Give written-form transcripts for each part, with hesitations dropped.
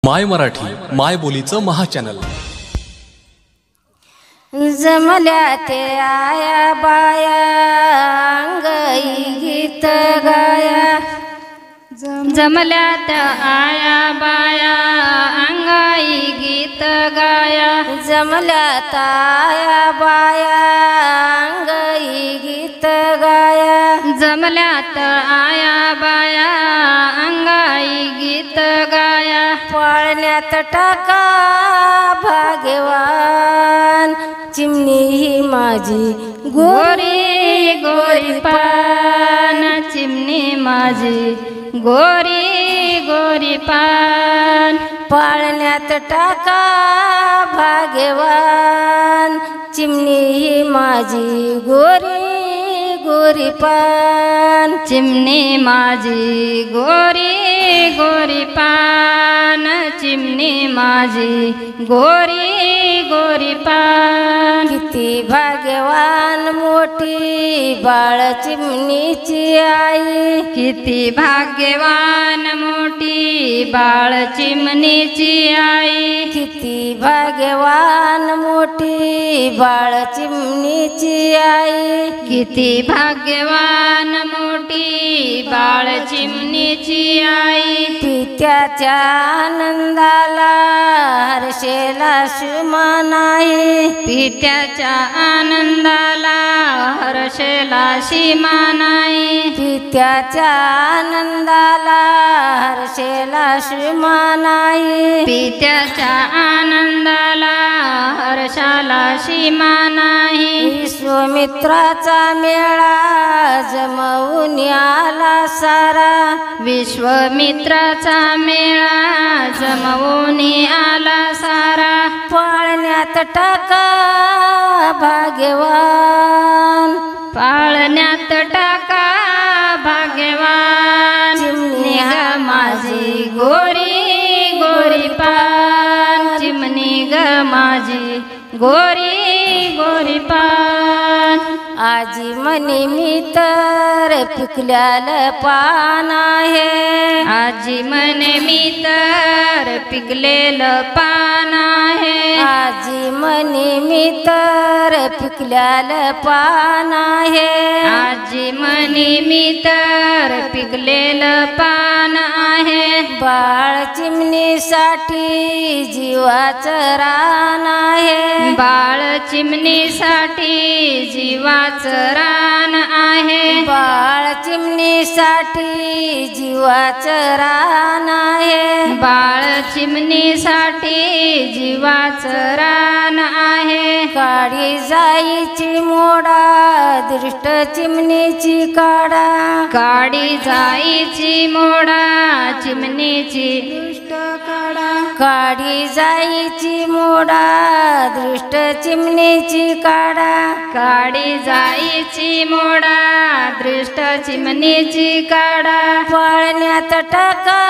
माय मराठी माय बोलीचं महाचॅनल। जमल्या ते आया बाया अंगाई गीत गाया, जमल्या त्या आया बाया अंगाई गीत गाया, जमल्या ताया बाया अंगाई गीत गाया, जमल्यात आया बाया अंगाई गीत गाया, पाळण्यात टाका भाग्यवान चिमणी ही माझी गोरी गोरी पान, चिमणी माझी गोरी गोरी पान, पाळण्यात टाका भाग्यवान चिमणी ही माझी गोरी गोरी पान, चिमणी माझी गोरी गोरी पान, चिमणी माझी गोरी गोरी पान। किती भाग्यवान मोठी बाळ चिमणीची आई, किती भाग्यवान मोठी बाळ चिमणीची आई, किती भाग्यवान मोठी बाळ चिमणीची आई, किती भाग्यवान मोठी बाळ चिमणीची आई। पित्याच्या आनंदाला हर्षेला सीमा नाही, पित्याच्या आनंदाला हर्षेला सीमा नाही, पित्याच्या आनंदाला हर्षेला सीमा नाही, पित्याच्या आनंदाला हर्षाला सीमा नाही। विश्वामित्राचा मेळा जमवून आला सारा, विश्वामित्राचा मेळा जमवून आला सारा, पाळण्यात टाका भाग्यवान, पाळण्यात टाका भाग्यवान, चिमणी ग माझी गोरी गोरी पान, चिमणी ग माझी गोरी गोरी पान। आजी म्हणे मी तर पिकल्यालं पान आहे, आजी म्हणे मी तर पिकलेलं पान आहे, आजी म्हणे मी तर पिकल्यालं पान आहे, आजी म्हणे मी तर पिकलेलं पान आहे, बाळ चिमणीसाठी जीवाचं रान आहे, बाळ चिमणीसाठी जीवाचं रान आहे, बाळ चिमणीसाठी जीवाचं रान आहे, बाळ चिमणीसाठी जीवाचं रान आहे। काळी जाईची मोडा दृष्ट चिमणीची काढा, काडी जाईची मोडा चिमणीची दृष्ट काढा, काळी जाईची मोडा दृष्ट चिमणीची काढा, काडी जाईची मोडा दृष्ट चिमणीची काढा, पाळण्यात टाका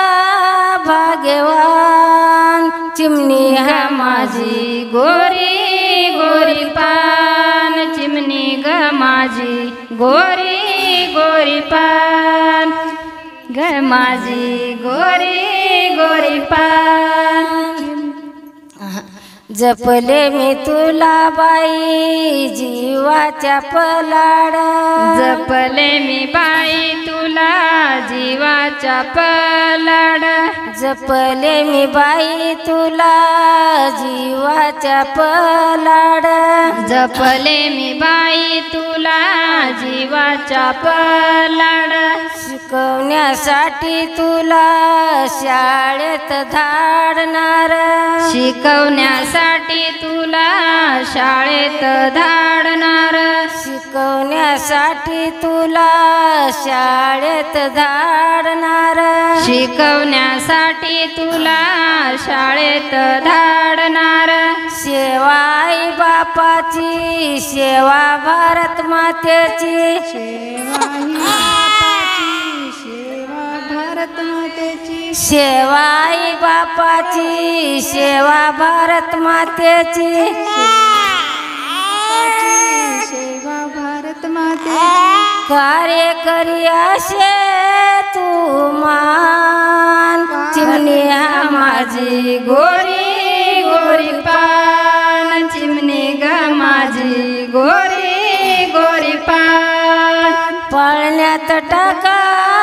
भाग्यवान चिमणी हा माझी गोरी गोरी पान, चिमणी ग माझी गोरी गोरी पान, ग माझी गोरी गोरी पान। जपले मी तुला बाई जीवाच्या पलाड, जपले मी बाई तुला जीवाच्या पलाड, जपले मी बाई तुला जीवाच्या पलाड, जपले मी बाई तुला जीवाच्या पलाड, शिकवण्यासाठी तुला शाळेत धाडणार, शिकवण्यासाठी तुला शाळेत धाडणार, शिकवण्यासाठी तुला शाळेत धाडणार, शिकवण्यासाठी तुला शाळेत धाडणार, सेवा आई बापाची सेवा भारत मातेची, सेवा आई बापाची सेवा भारत मातेची, सेवा भारत मातेची, कार्य करी असे तू मान चिमणी हा माझी गोरी गोरी पान चिमणी ग माझी गोरी गोरी पान पळण्यात टाका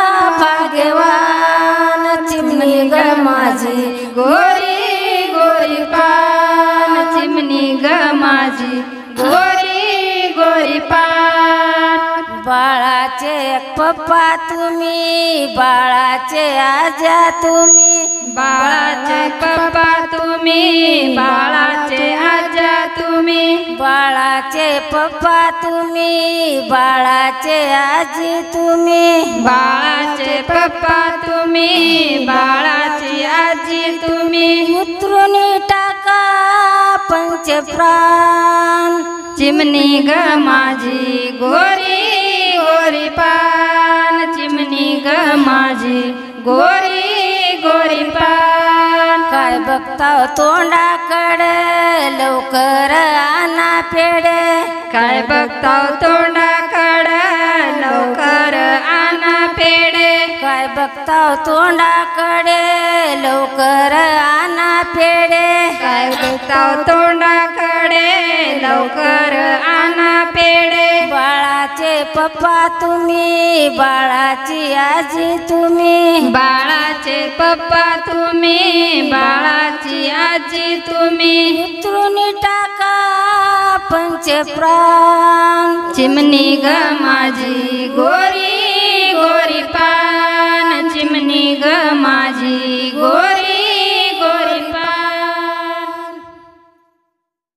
भाग्यवान चिमणी ग माझी गोरी गोरी पान चिमणी ग माझी गोरी गोरी पान बाळाचे पप्पा तुम्ही बाळाचे आजा तुम्ही बाळाचे पप्पा तुम्ही बाळाचे आजा तुम्ही बाळाचे पप्पा तुम्ही बाळाचे आजी तुम्ही बाळाचे पप्पा तुम्ही बाळाची आजी तुम्ही उतरून टाका पंचप्राण चिमणी ग माझी गोरी गोरी पान चिमणी ग माझी गोरी गोरी पान काय बघताव तोंडाकडे लवकर आणा पेडे काय बघताव तोंडाकडे लवकर आणा पेडे काय बघताव तोंडाकडे लवकर आणा पेडे काय बघताव तोंडाकडे लवकर आणा पेडे बाळाचे पप्पा तुम्ही बाळाची आजी तुम्ही बाळाचे पप्पा तुम्ही बाळाची आजी तुम्ही उतरून टाका पंचप्राण चिमणी ग माझी गोरी